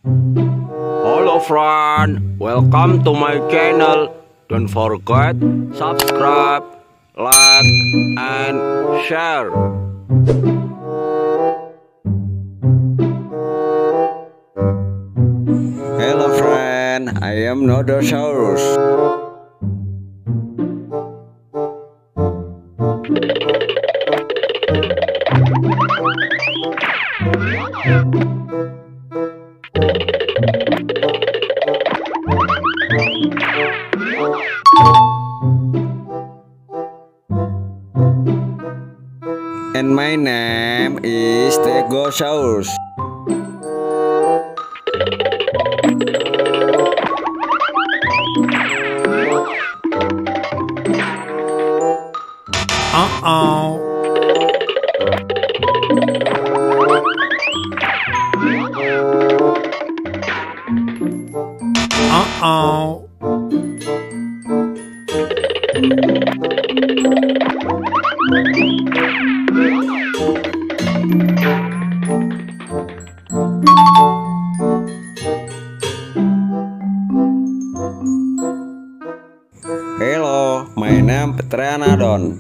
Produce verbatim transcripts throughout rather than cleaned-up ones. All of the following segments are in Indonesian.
Hello friend, welcome to my channel. Don't forget subscribe, like, and share. Hello friend, I am Nodosaurus. And my name is Stegosaurs. Uh-oh. Uh-oh. Hello, my name Pteranadon.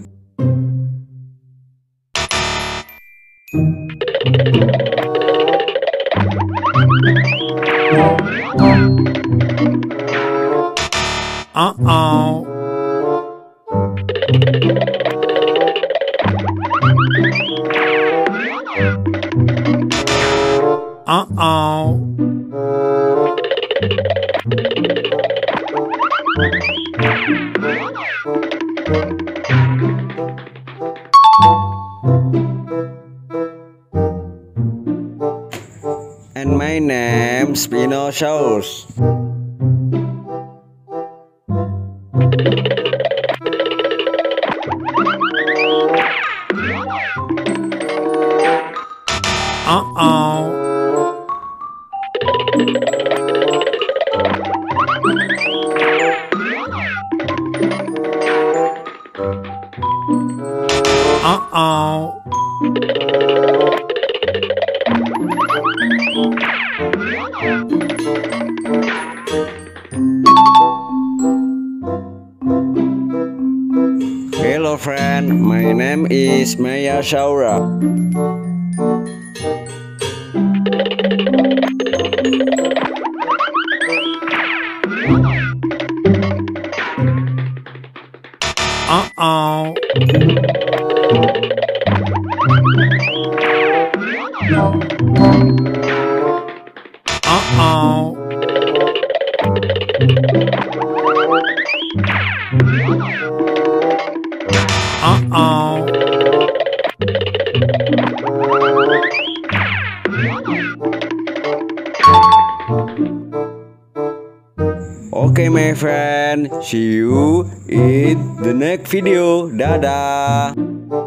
Uh-oh. Uh-oh. And my name Spinosaurs. Uh-oh. Uh-oh. Hello friend, my name is Maiasaura. Uh-oh. Uh-oh. Uh-oh. Okay my friend, see you in the next video. Dadah.